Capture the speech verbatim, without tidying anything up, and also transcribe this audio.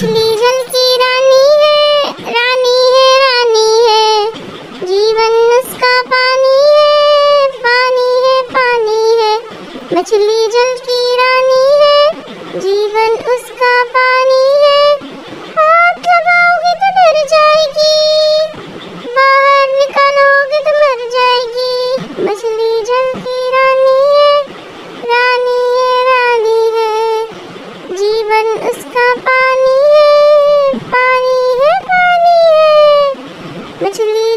मछली जल की रानी है, रानी है, रानी है, जीवन उसका पानी है, पानी है, पानी है। मछली जल की रानी है, जीवन उसका पानी है। हाथ लगाओगे तो डर जाएगी, बाहर निकालोगे तो मर जाएगी। मछली जल की रानी है, रानी है, रानी है, जीवन उसका पानी है, पानी है, पानी है। मछली